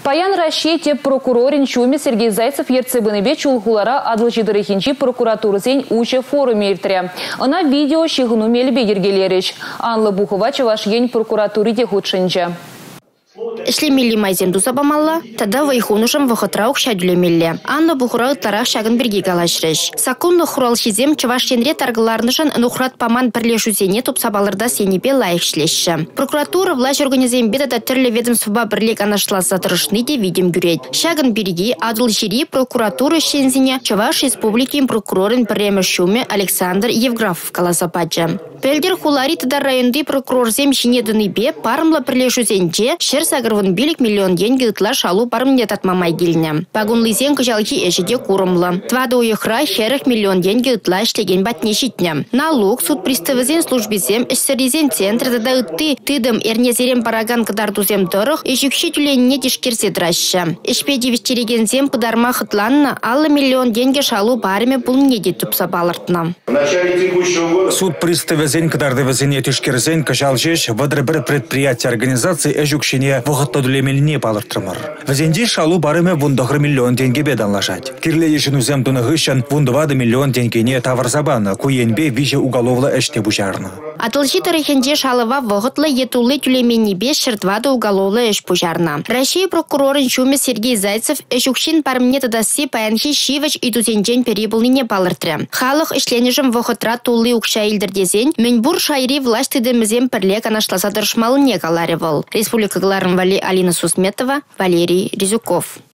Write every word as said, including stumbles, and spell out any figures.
Паян Рашите прокурорин Чуми Сергей Зайцев ерцебыныбе чулхулара адылчидырыхинчи прокуратурызен уча форуме иртре. Она видео щигну мельбе ергелерич. Анла Бухова чавашген прокуратуры де худшинча. Эшлемелли майзем дузабамалла, тада вайхунушам вахатраук шадюлемелли. Анна Бухура тарах шагын бірге галашреш. Сакунны хурал шизем чавашенре таргыларнышын нухрат паман бірлешузене тупсабалырда сенебе лайық шлешші. Прокуратура власть организем бедада түрлі ведомства бірлек анашласа тұрышны де видим гюрет. Шагын бірге адыл жири прокуратура шензине Чаваш республикин прокурорын премешуме Александр Евграфов каласападжа. Пельдер хулари тада районды прокурорзем шинедыны бе парымла бірлешузенче шер сагырвын билик миллион деньги ытла шалу парымне татмамай гильне. Пагунлызен кыжалхи эшеде курымлы. Твада уйхра херых миллион деньги ытла иштеген батне шитне. Налог суд приставызен службизем эшсеризен центр тада ытты тыдым эрнезерем параган кадардузем дырых эшукши тюленне тишкерсе драща. Эшпеди вещерегензем пыдарма хытланна аллы миллион деньги шалу парыме пулне де тупса балыртна. Суд приставызен кадардывызен тишкерзен кыжалжеш вадры бір предприятие организации эшукшине вғытты дүлемеліне балыртырмыр. Візенде шалу барыме вундағыр миллион деньги беданлашать. Кирле ешін үзем тұнығышын вундывады миллион денгене таварзабаны куенбе виже уголовлы әште бұжарны. Атылжи тарихенде шалыва вғытлы етулы тюлемені беш шыртвады уголовлы әш бұжарны. Россия прокурорын Чуме Сергей Зайцев әшукшин парымне тадасы паянхи шивач идузенжен перебылыне балыртыры. Халық ішленежім вғытра тулы ұқша елдірдезен, мөнбур шайри власть тедемізем пірлек анашласа дыршмалыне каларевыл. Республика Гларн Вали Алина Сусметова, Валерий Резюков.